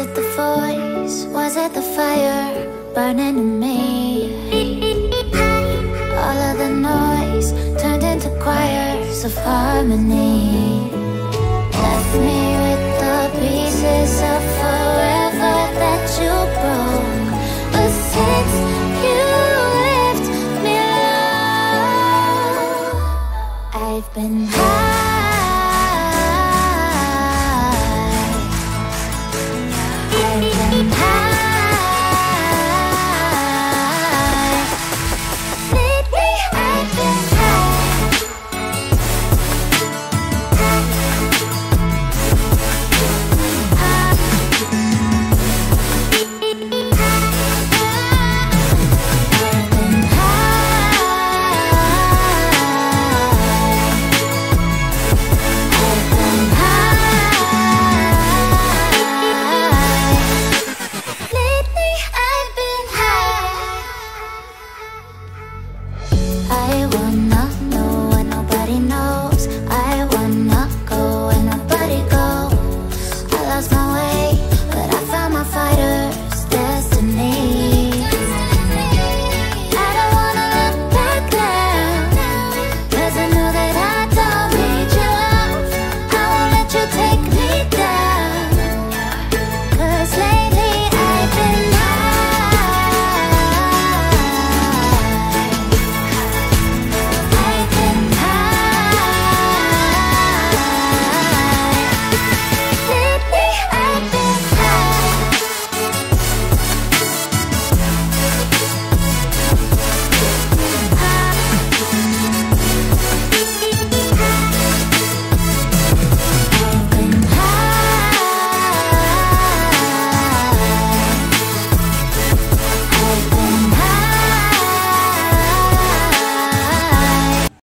it the voice? Was it the fire burning in me? All of the noise turned into choirs of harmony. Left me with the pieces of forever that you broke. But since you left me alone, I've been